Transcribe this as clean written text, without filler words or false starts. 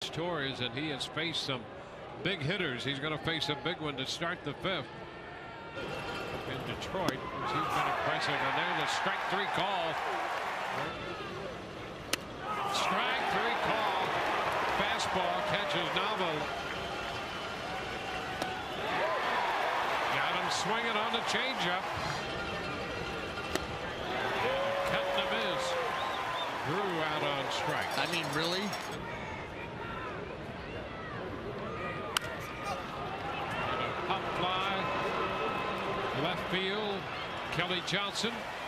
Rich Torres, and he has faced some big hitters. He's going to face a big one to start the fifth in Detroit. He's been impressive, and there's a strike three call. Strike three call. Fastball catches Novel. Got him swinging on the changeup. Cutting him is. Drew out on strike. I mean, really? And a pop fly. Left field. Kelly Johnson